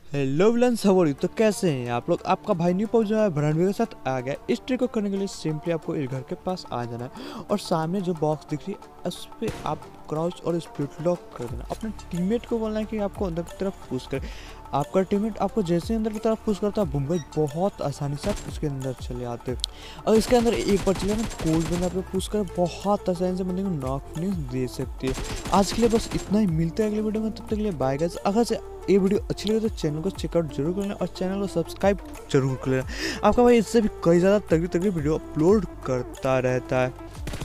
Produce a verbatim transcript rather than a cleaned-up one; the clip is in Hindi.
हेलो विलन सवरी, तो कैसे हैं आप लोग। आपका भाई न्यू पहुंचा है भरणवीर के साथ आ गया। इस ट्रिक को करने के लिए सिंपली आपको इस घर के पास आ जाना है और सामने जो बॉक्स दिख रही है उस पर आप क्राउच और स्प्लिट लॉक कर देना। अपने टीममेट को बोलना है कि आपको अंदर की तरफ पुश करे। आपका टीममेट आपको जैसे अंदर की तरफ पुश करता है मुंबई बहुत आसानी से आप उसके अंदर चले आते हैं। और इसके अंदर एक बार चले ना कोल्ड बंदा आपको पुश कर बहुत आसानी से बंदे को नॉक फिनिश दे सकती है। आज के लिए बस इतना ही, मिलते हैं अगले वीडियो में, तब तक के लिए बाय गाइस। अगर से ये वीडियो अच्छी लगे तो चैनल को चेकआउट जरूर कर लेना और चैनल को सब्सक्राइब जरूर कर लेना। आपका भाई इससे भी कई ज़्यादा तगड़ी तगड़ी वीडियो अपलोड करता रहता है।